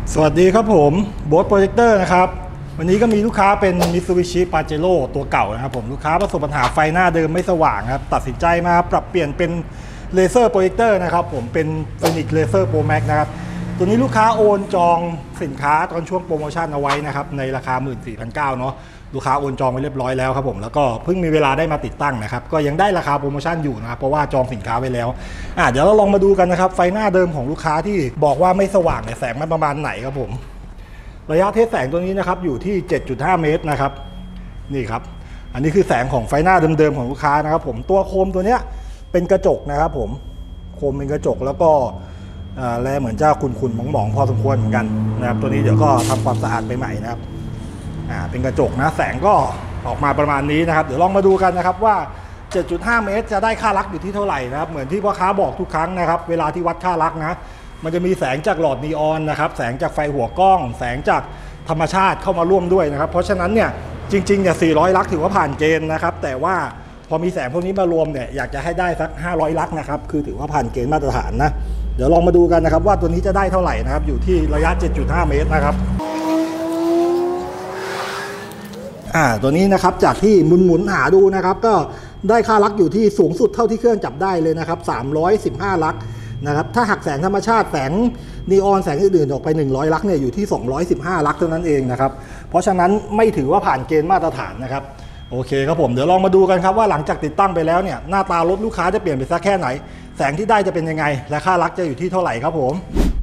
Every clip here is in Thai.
สวัสดีครับผมโบ๊ทโปรเจคเตอร์นะครับวันนี้ก็มีลูกค้าเป็น Mitsubishi Pajero ตัวเก่านะครับผมลูกค้าประสบปัญหาไฟหน้าเดิมไม่สว่างครับตัดสินใจมาปรับเปลี่ยนเป็นเลเซอร์โปรเจคเตอร์นะครับผมเป็น Phoenix Laser Pro Max นะครับตัวนี้ลูกค้าโอนจองสินค้าตอนช่วงโปรโมชั่นเอาไว้นะครับในราคา 14,900 เนาะลูกค้าโอนจองไปเรียบร้อยแล้วครับผมแล้วก็เพิ่งมีเวลาได้มาติดตั้งนะครับก็ยังได้ราคาโปรโมชั่นอยู่นะครับเพราะว่าจองสินค้าไว้แล้วเดี๋ยวเราลองมาดูกันนะครับไฟหน้าเดิมของลูกค้าที่บอกว่าไม่สว่างเนี่ยแสงมันประมาณไหนครับผมระยะเทสแสงตัวนี้นะครับอยู่ที่ 7.5 เมตรนะครับนี่ครับอันนี้คือแสงของไฟหน้าเดิมๆของลูกค้านะครับผมตัวโคมตัวเนี้ยเป็นกระจกนะครับผมโคมเป็นกระจกแล้วก็แลเหมือนจะขุ่นๆหมองๆพอสมควรเหมือนกันนะครับตัวนี้เดี๋ยวก็ทำความสะอาดไปใหม่นะครับเป็นกระจกนะแสงก็ออกมาประมาณนี้นะครับเดี๋ยวลองมาดูกันนะครับว่า 7.5 เมตรจะได้ค่าลักอยู่ที่เท่าไหร่นะครับเหมือนที่พ่อค้าบอกทุกครั้งนะครับเวลาที่วัดค่าลักนะมันจะมีแสงจากหลอดนีออนนะครับแสงจากไฟหัวกล้องแสงจากธรรมชาติเข้ามาร่วมด้วยนะครับเพราะฉะนั้นเนี่ยจริงๆเนี่ย400 ลักถือว่าผ่านเกณฑ์นะครับแต่ว่าพอมีแสงพวกนี้มารวมเนี่ยอยากจะให้ได้สัก500 ลักนะครับคือถือว่าผ่านเกณฑ์มาตรฐานนะเดี๋ยวลองมาดูกันนะครับว่าตัวนี้จะได้เท่าไหร่นะครับอยู่ที่ระยะ 7.5 เมตรนะครับตัวนี้นะครับจากที่หมุนหาดูนะครับก็ได้ค่าลักอยู่ที่สูงสุดเท่าที่เครื่องจับได้เลยนะครับ315 ลักนะครับถ้าหักแสงธรรมชาติแสงนีออนแสงอื่นๆออกไป100 ลักเนี่ยอยู่ที่215 ลักเท่านั้นเองนะครับเพราะฉะนั้นไม่ถือว่าผ่านเกณฑ์มาตรฐานนะครับโอเคครับผมเดี๋ยวลองมาดูกันครับว่าหลังจากติดตั้งไปแล้วเนี่ยหน้าตารถลูกค้าจะเปลี่ยนไปสักแค่ไหนแสงที่ได้จะเป็นยังไงและค่าลักจะอยู่ที่เท่าไหร่ครับผม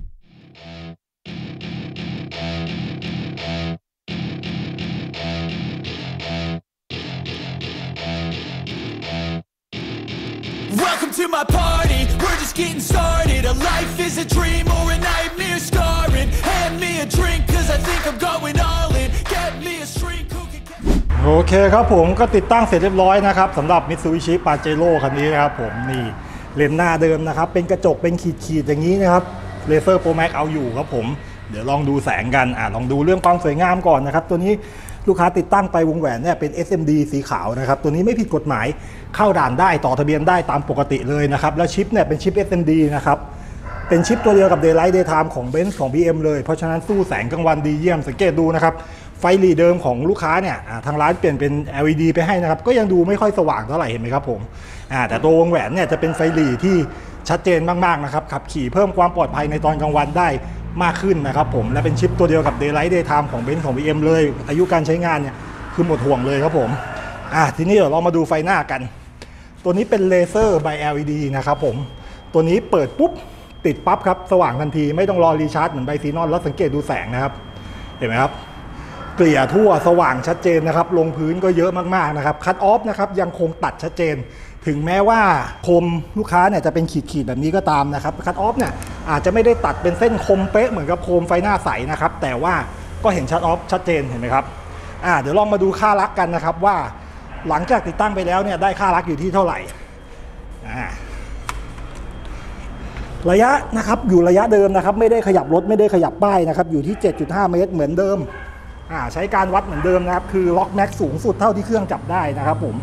Welcome to my party, we're just getting started. A life is a dream or a nightmare scarring. Hand me a drink cause I think I'm going all in. Get me a shrink who can get... โอเคครับผมก็ติดตั้งเสร็จเรียบร้อยนะครับสำหรับ Mitsubishi Pajero คันนี้นะครับผมนี่เลนส์หน้าเดิมนะครับเป็นกระจกเป็นขีดๆอย่างนี้นะครับ Laser Pro Max เอาอยู่ครับผมเดี๋ยวลองดูแสงกันลองดูเรื่องความสวยงามก่อนนะครับตัวนี้ลูกค้าติดตั้งไปวงแหวนเนี่ยเป็น SMD สีขาวนะครับตัวนี้ไม่ผิดกฎหมายเข้าด่านได้ต่อทะเบียนได้ตามปกติเลยนะครับแล้วชิปเนี่ยเป็นชิป SMD นะครับเป็นชิปตัวเดียวกับ Daylight Daytime ของ Benz ของ BM เลยเพราะฉะนั้นสู้แสงกลางวันดีเยี่ยมสังเกตดูนะครับไฟหลีเดิมของลูกค้าเนี่ยทางร้านเปลี่ยนเป็น LED ไปให้นะครับก็ยังดูไม่ค่อยสว่างเท่าไหร่เห็นไหมครับผมแต่ตัววงแหวนเนี่ยจะเป็นไฟหลีที่ชัดเจนมากๆนะครับขับขี่เพิ่มความปลอดภัยในตอนกลางวันได้มากขึ้นนะครับผมและเป็นชิปตัวเดียวกับ Daylight Daytime ของ Benz ของ BM เลยอายุการใช้งานเนี่ยคือหมดห่วงเลยครับผมทีนี้เดี๋ยวเรามาดูไฟหน้ากันตัวนี้เป็นเลเซอร์ by LED นะครับผมตัวนี้เปิดปุ๊บติดปั๊บครับสว่างทันทีไม่ต้องรอรีชาร์จเหมือนไบซีนอนแล้วสังเกตดูแสงนะครับเห็นไหมครับเกลี่ยทั่วสว่างชัดเจนนะครับลงพื้นก็เยอะมากๆนะครับคัทออฟนะครับยังคงตัดชัดเจนถึงแม้ว่าคมลูกค้าเนี่ยจะเป็นขีดๆแบบนี้ก็ตามนะครับคัทออฟเนี่ยอาจจะไม่ได้ตัดเป็นเส้นคมเป๊ะเหมือนกับโคมไฟหน้าใสนะครับแต่ว่าก็เห็นคัทออฟชัดเจนเห็นไหมครับเดี๋ยวลองมาดูค่าลักกันนะครับว่าหลังจากติดตั้งไปแล้วเนี่ยได้ค่าลักอยู่ที่เท่าไหร่ระยะนะครับอยู่ระยะเดิมนะครับไม่ได้ขยับรถไม่ได้ขยับป้ายนะครับอยู่ที่ 7.5 เมตรเหมือนเดิมใช้การวัดเหมือนเดิมนะครับคือล็อกแม็กสูงสุดเท่าที่เครื่องจับได้นะครับผม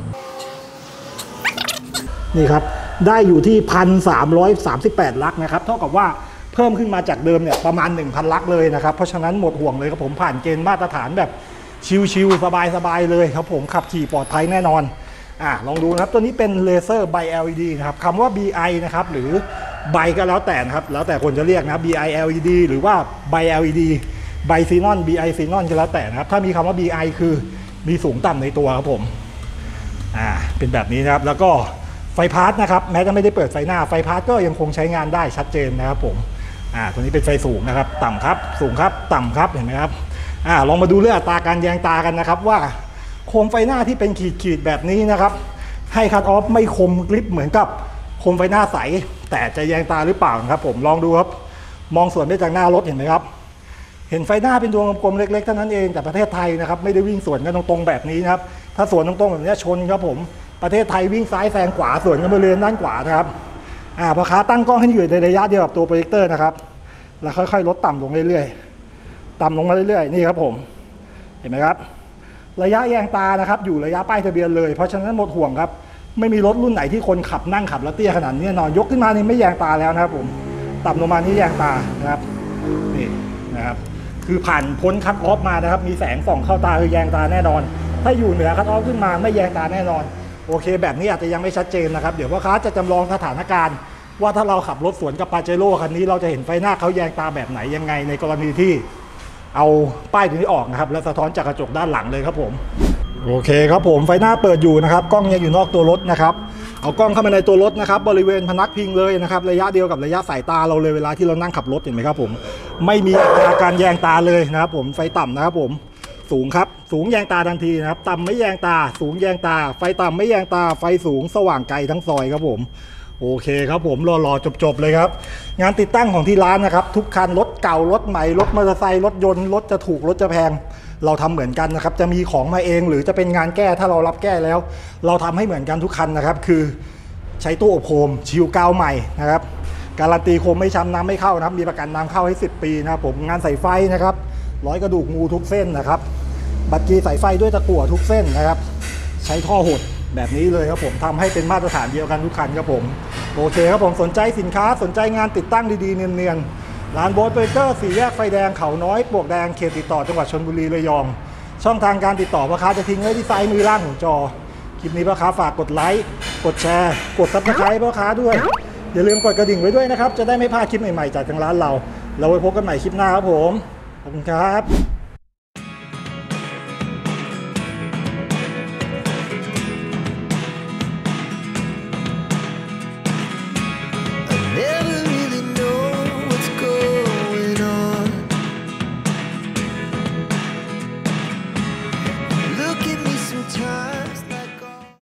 นี่ครับได้อยู่ที่ 1,338 ลักนะครับเท่ากับว่าเพิ่มขึ้นมาจากเดิมเนี่ยประมาณ 1,000 ลักเลยนะครับเพราะฉะนั้นหมดห่วงเลยครับผมผ่านเกณฑ์มาตรฐานแบบชิลๆสบายๆเลยครับผมขับขี่ปลอดภัยแน่นอนลองดูนะครับตัวนี้เป็นเลเซอร์ by LED นะครับคำว่า BI นะครับหรือ by ก็แล้วแต่นะครับแล้วแต่คนจะเรียกนะ BI LED หรือว่า by LED by Xenon BI Xenon ก็แล้วแต่นะครับถ้ามีคำว่า BI คือมีสูงต่ำในตัวครับผมเป็นแบบนี้นะครับแล้วก็ไฟพาร์ทนะครับแม้จะไม่ได้เปิดไฟหน้าไฟพาร์ทก็ยังคงใช้งานได้ชัดเจนนะครับผมตัวนี้เป็นไฟสูงนะครับต่ำครับสูงครับต่ำครับเห็นไหมครับลองมาดูเรื่องอัตราการแยงตากันนะครับว่าโคมไฟหน้าที่เป็นขีดๆแบบนี้นะครับให้คัทออฟไม่คมกริบเหมือนกับโคมไฟหน้าใสแต่จะแยงตาหรือเปล่าครับผมลองดูครับมองสวนได้จากหน้ารถเห็นไหมครับเห็นไฟหน้าเป็นดวงกลมๆเล็กๆเท่านั้นเองแต่ประเทศไทยนะครับไม่ได้วิ่งสวนกันตรงๆแบบนี้นะครับถ้าสวนตรงๆแบบนี้ชนครับผมประเทศไทยวิ่งซ้ายแซงขวาสวนกันบริเวณด้านขวานะครับพอค้าตั้งกล้องให้อยู่ในระยะเดียวกับตัวโปรเจคเตอร์นะครับแล้วค่อยๆลดต่ำลงเรื่อยๆต่ำลงมาเรื่อยๆนี่ครับผมเห็นไหมครับระยะแยงตานะครับอยู่ระยะป้ายทะเบียนเลยเพราะฉะนั้นหมดห่วงครับไม่มีรถรุ่นไหนที่คนขับนั่งขับแล้วเตี้ยขนาดนี้นอนยกขึ้นมานี่ไม่แยงตาแล้วนะครับผมต่ำลงมานี่แยงตานะครับนี่นะครับคือผ่านพ้นคัทออฟมานะครับมีแสงส่องเข้าตาคือแยงตาแน่นอนถ้าอยู่เหนือคัทออฟขึ้นมาไม่แยงตาแน่นอนโอเคแบบนี้อาจจะยังไม่ชัดเจนนะครับเดี๋ยวพ่อค้าจะจำลองสถานการณ์ว่าถ้าเราขับรถสวนกับปาเจโร่คันนี้เราจะเห็นไฟหน้าเขาแยงตาแบบไหนยังไงในกรณีที่เอาป้ายตัวนี้ออกนะครับแล้วสะท้อนจากกระจกด้านหลังเลยครับผมโอเคครับผมไฟหน้าเปิดอยู่นะครับกล้องยังอยู่นอกตัวรถนะครับเอากล้องเข้ามาในตัวรถนะครับบริเวณพนักพิงเลยนะครับระยะเดียวกับระยะสายตาเราเลยเวลาที่เรานั่งขับรถเห็นไหมครับผมไม่มีอาการแยงตาเลยนะครับผมไฟต่ำนะครับผมสูงครับสูงแยงตาทันทีนะครับต่ำไม่แยงตาสูงแยงตาไฟต่ำไม่แยงตาไฟสูงสว่างไกลทั้งซอยครับผมโอเคครับผมรอจบเลยครับงานติดตั้งของที่ร้านนะครับทุกคันรถเก่ารถใหม่รถมอเตอร์ไซค์รถยนต์รถจะถูกรถจะแพงเราทำเหมือนกันนะครับจะมีของมาเองหรือจะเป็นงานแก้ถ้าเรารับแก้แล้วเราทำให้เหมือนกันทุกคันนะครับคือใช้ตู้อบโคมชิลกาวใหม่นะครับการันตีโคมไม่ช้ำน้ำไม่เข้านะครับมีประกันน้ำเข้าให้10 ปีนะครับผมงานสายไฟนะครับร้อยกระดูกงูทุกเส้นนะครับบัตรกีสายไฟด้วยตะกั่วทุกเส้นนะครับใช้ท่อหดแบบนี้เลยครับผมทำให้เป็นมาตรฐานเดียวกันทุกคันครับผมโอเคครับผมสนใจสินค้าสนใจงานติดตั้งดีๆเนียนๆร้านโบ๊ทเบเกอร์4 แยกไฟแดงเขาน้อยปลวกแดงเขตติดต่อจังหวัดชลบุรีระยองช่องทางการติดต่อพ่อค้าจะทิ้งไว้ที่ซ้ายมือล่างของจอคลิปนี้พ่อค้าฝากกดไลค์กดแชร์กดซับสไครป์พ่อค้าด้วยอย่าลืมกดกระดิ่งไว้ด้วยนะครับจะได้ไม่พลาดคลิปใหม่ๆจากทางร้านเราไว้พบกันใหม่คลิปหน้าครับผมขอบคุณครับ